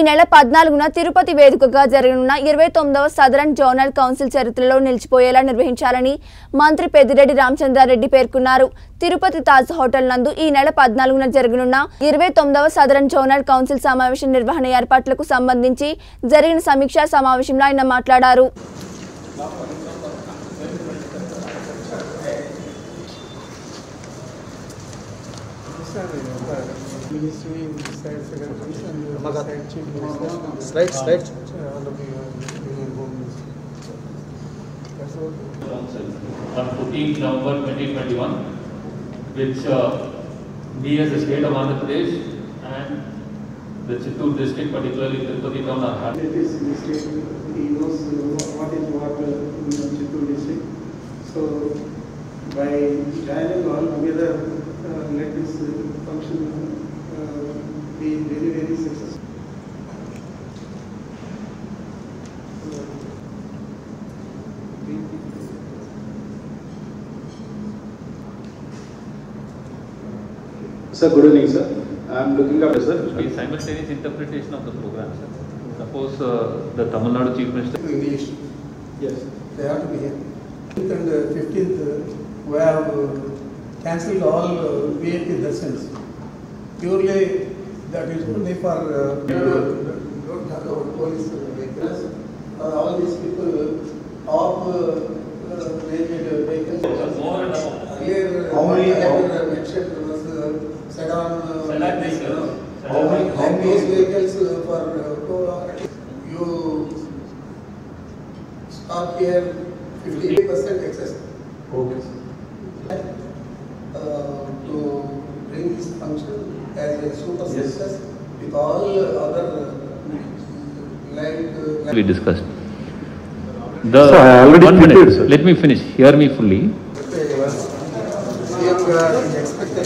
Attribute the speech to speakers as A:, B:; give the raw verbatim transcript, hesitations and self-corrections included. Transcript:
A: నెల పద్నాలుగున తిరుపతి వేదికగా జరగనున్న ఇరవై తొమ్మిదవ సదరన్ జోనల్ కౌన్సిల్ చరిత్రలో నిలిచిపోయేలా నిర్వహించాలని మంత్రి పెద్దిరెడ్డి రామచంద్రారెడ్డి పేర్కొన్నారు. తిరుపతి తాజ్ హోటల్ నందు ఈ నెల పద్నాలుగున జరగనున్న ఇరవై తొమ్మిదవ సదరన్ జోనల్ కౌన్సిల్ సమావేశం నిర్వహణ ఏర్పాట్లకు సంబంధించి జరిగిన సమీక్షా సమావేశంలో ఆయన మాట్లాడారు.
B: Ministry, side secretaries and side chief ministers.
C: Right, right.
B: That's all.
D: On fourteenth November twenty twenty-one, which uh, we as the state of Andhra Pradesh and the Chittoor district, particularly Tirupati town, are having.
B: It is mistake. He knows what is what uh, in Chittoor district. So by joining all together, uh, let this uh, function uh, be very very successful.
C: Sir, good evening, sir. I am looking up, sir.
D: It will be simultaneous interpretation of the program, sir. Suppose uh, the Tamil Nadu Chief Minister.
B: English.
C: Yes.
B: They have to be here. And uh, fifteenth, uh, we have uh, cancelled all uh, V I P darshans. Purely that is only for uh, don't have our police vehicles. Uh, all these people off uh, uh, rated vehicles. Earlier,
C: How many?
B: I have mentioned was uh, sedan. Uh,
D: Sedan vehicles.
B: How many? How many vehicles uh, for uh, you stop here fifty percent excess.
C: Okay, sir.
B: Uh, to bring this function as a super
C: Yes.
B: success with all other uh, like, uh,
D: We discussed. The
C: Sir, I already
D: one minute.
C: tweeted, sir.
D: Let me finish. Hear me fully.
B: C M expected.